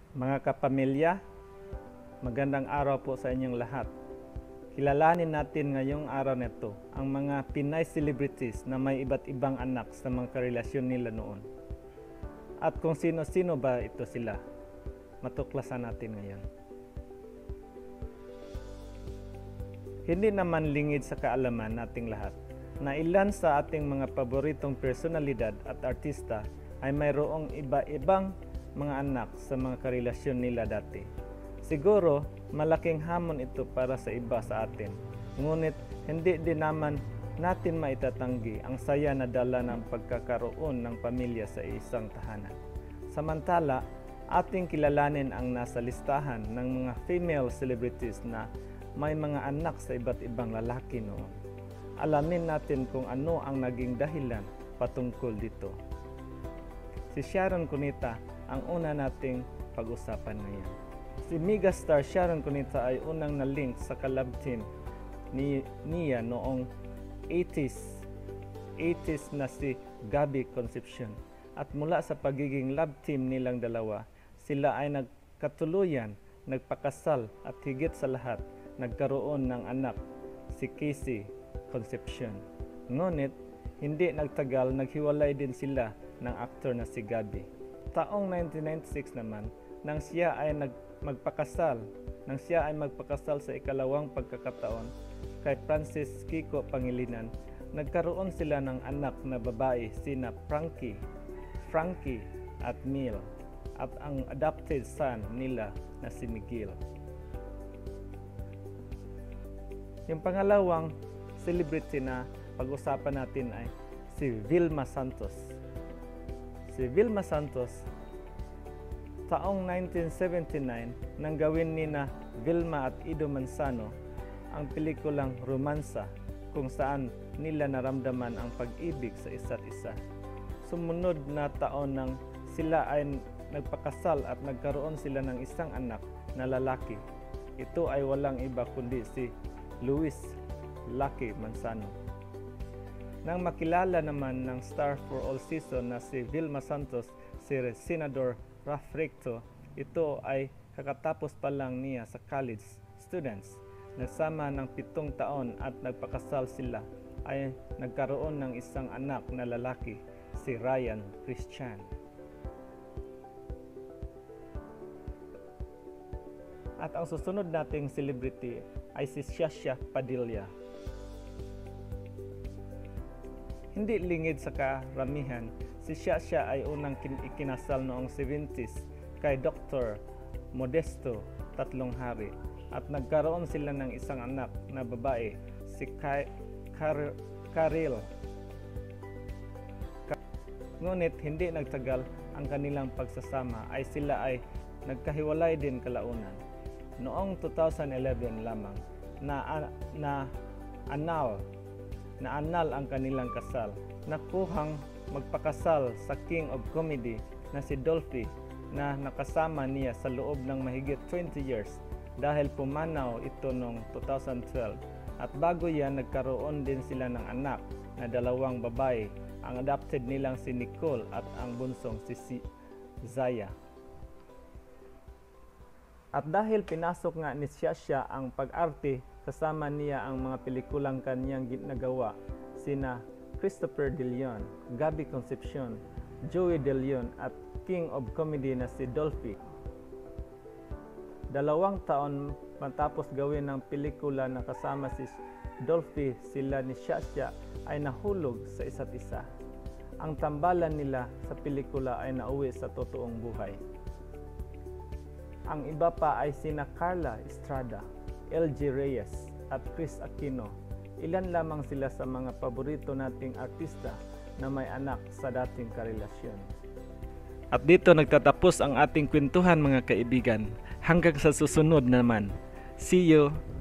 Mga kapamilya, magandang araw po sa inyong lahat. Kilalanin natin ngayong araw nito ang mga Pinay celebrities na may iba't ibang anak sa mga karelasyon nila noon. At kung sino-sino ba ito sila, matuklasan natin ngayon. Hindi naman lingid sa kaalaman nating lahat na ilan sa ating mga paboritong personalidad at artista ay mayroong iba-ibang mga anak sa mga karelasyon nila dati. Siguro, malaking hamon ito para sa iba sa atin. Ngunit, hindi din naman natin maitatanggi ang saya na dala ng pagkakaroon ng pamilya sa isang tahanan. Samantala, ating kilalanin ang nasa listahan ng mga female celebrities na may mga anak sa iba't ibang lalaki noon. Alamin natin kung ano ang naging dahilan patungkol dito. Si Sharon Cuneta ang una nating pag-usapan ngayon. Si megastar Sharon Cuneta ay unang na-link sa kalab team niya noong 80s na si Gabby Concepcion. At mula sa pagiging love team nilang dalawa, sila ay nagkatuluyan, nagpakasal at higit sa lahat, nagkaroon ng anak, si Casey Concepcion. Ngunit, hindi nagtagal, naghiwalay din sila ng aktor na si Gabby. Taong 1996 naman, nang siya ay magpakasal sa ikalawang pagkakataon kay Francis Kiko Pangilinan, nagkaroon sila ng anak na babae sina Frankie at Mil, at ang adopted son nila na si Miguel. Yung pangalawang celebrity na pag-usapan natin ay si Vilma Santos. Si Vilma Santos, taong 1979 nang gawin ni na Vilma at Ido Manzano ang pelikulang Romansa, kung saan nila naramdaman ang pag-ibig sa isa't isa. Sumunod na taon nang sila ay nagpakasal at nagkaroon sila ng isang anak na lalaki. Ito ay walang iba kundi si Luis Lucky Manzano. Nang makilala naman ng star for all season na si Vilma Santos, si Senador Raff Recto, ito ay kakatapos pa lang niya sa college students. Nagsama ng 7 taon at nagpakasal sila, ay nagkaroon ng isang anak na lalaki, si Ryan Christian. At ang susunod nating celebrity ay si Shasha Padilla. Hindi lingid sa karamihan, si Shasha ay unang ikinasal noong 70s kay Dr. Modesto Tatlonghari at nagkaroon sila ng isang anak na babae, si Karil. Ngunit hindi nagtagal ang kanilang pagsasama ay sila ay nagkahiwalay din kalaunan. Noong 2011 lamang na anal ang kanilang kasal. Nakuhang magpakasal sa King of Comedy na si Dolphy na nakasama niya sa loob ng mahigit 20 years dahil pumanaw ito noong 2012. At bago yan, nagkaroon din sila ng anak na 2 babae, ang adopted nilang si Nicole at ang bunsong si Zaya. At dahil pinasok nga ni Shasha ang pag-arte, kasama niya ang mga pelikulang kanyang ginagawa, sina Christopher De Leon, Gabby Concepcion, Joey De Leon at King of Comedy na si Dolphy. 2 taon matapos gawin ng pelikula na kasama si Dolphy, sila ni Shasha ay nahulog sa isa't isa. Ang tambalan nila sa pelikula ay nauwi sa totoong buhay. Ang iba pa ay sina Carla Estrada, LG Reyes at Chris Aquino. Ilan lamang sila sa mga paborito nating artista na may anak sa dating karelasyon. At dito nagtatapos ang ating kwentuhan, mga kaibigan. Hanggang sa susunod naman. See you!